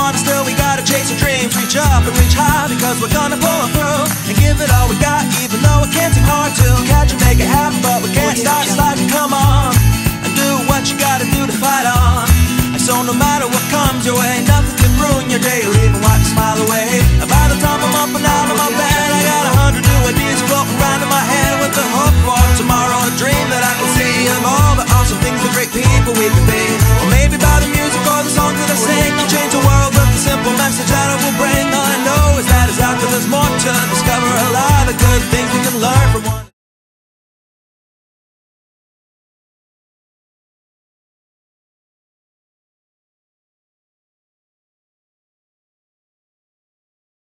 on, and still we gotta chase our dreams. Reach up and reach high, because we're gonna pull them through and give it all we got, even though it can seem hard to catch and make it happen. But we can't stop this life, come on and do what you gotta do to fight on. And so no matter what comes your way, nothing can ruin your day or even wipe a smile away.